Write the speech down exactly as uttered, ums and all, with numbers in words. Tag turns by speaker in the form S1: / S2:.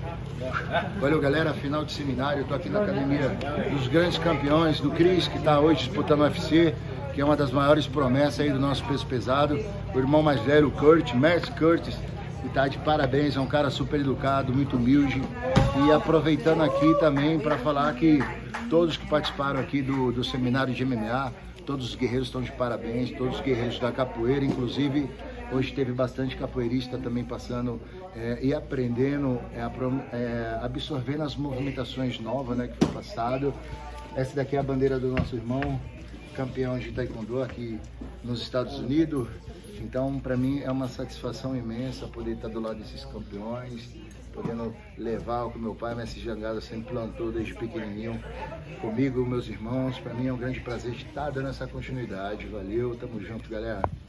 S1: Valeu, galera, final de seminário, eu tô aqui na academia dos grandes campeões, do Cris, que está hoje disputando o U F C, que é uma das maiores promessas aí do nosso peso pesado, o irmão mais velho, o Kurt, Merce Curtis, que tá de parabéns, é um cara super educado, muito humilde, e aproveitando aqui também para falar que todos que participaram aqui do, do seminário de M M A, todos os guerreiros estão de parabéns, todos os guerreiros da capoeira, inclusive hoje teve bastante capoeirista também passando é, e aprendendo, é, é, absorvendo as movimentações novas, né, que foi passado. Essa daqui é a bandeira do nosso irmão, campeão de taekwondo aqui nos Estados Unidos. Então, para mim é uma satisfação imensa poder estar do lado desses campeões, podendo levar o que meu pai, Mestre Jangada, sempre plantou desde pequenininho comigo, meus irmãos. Para mim é um grande prazer estar dando essa continuidade. Valeu, tamo junto, galera.